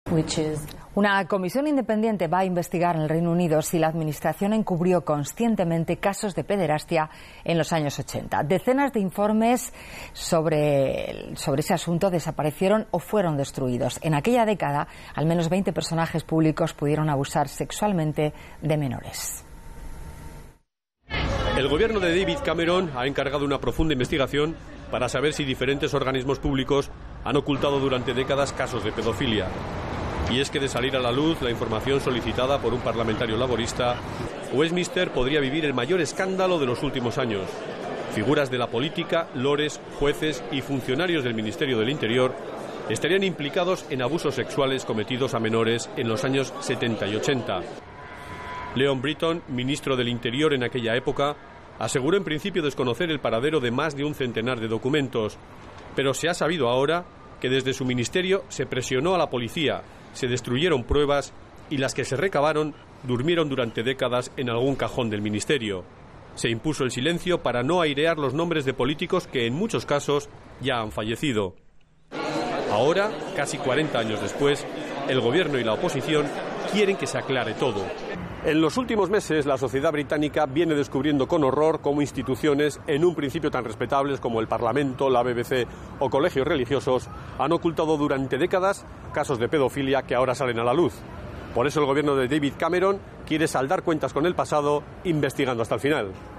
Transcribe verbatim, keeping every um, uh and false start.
Una comisión independiente va a investigar en el Reino Unido si la Administración encubrió conscientemente casos de pederastia en los años ochenta. Decenas de informes sobre, sobre ese asunto desaparecieron o fueron destruidos. En aquella década, al menos veinte personajes públicos pudieron abusar sexualmente de menores. El gobierno de David Cameron ha encargado una profunda investigación para saber si diferentes organismos públicos han ocultado durante décadas casos de pedofilia. Y es que de salir a la luz la información solicitada por un parlamentario laborista, Westminster podría vivir el mayor escándalo de los últimos años. Figuras de la política, lores, jueces y funcionarios del Ministerio del Interior estarían implicados en abusos sexuales cometidos a menores en los años setenta y ochenta. Leon Britton, ministro del Interior en aquella época, aseguró en principio desconocer el paradero de más de un centenar de documentos, pero se ha sabido ahora que desde su ministerio se presionó a la policía, se destruyeron pruebas y las que se recabaron durmieron durante décadas en algún cajón del ministerio. Se impuso el silencio para no airear los nombres de políticos que en muchos casos ya han fallecido. Ahora, casi cuarenta años después, el gobierno y la oposición quieren que se aclare todo. En los últimos meses, la sociedad británica viene descubriendo con horror cómo instituciones, en un principio tan respetables como el Parlamento, la B B C o colegios religiosos, han ocultado durante décadas casos de pedofilia que ahora salen a la luz. Por eso el gobierno de David Cameron quiere saldar cuentas con el pasado, investigando hasta el final.